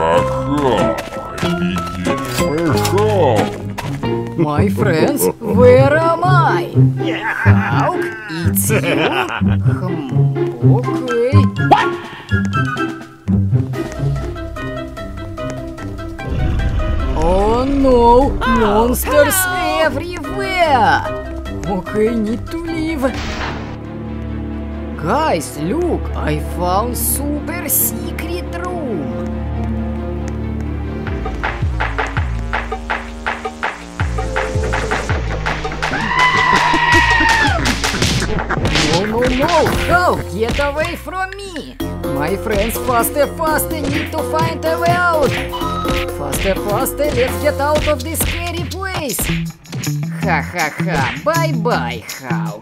My friends, where am I? Hawk, it's you? Okay. Oh no, monsters everywhere! Okay, need to leave. Guys, look, I found super secret room. No, How? Get away from me! My friends, faster, need to find a way out! Faster, let's get out of this scary place! Ha, bye-bye, Hawk!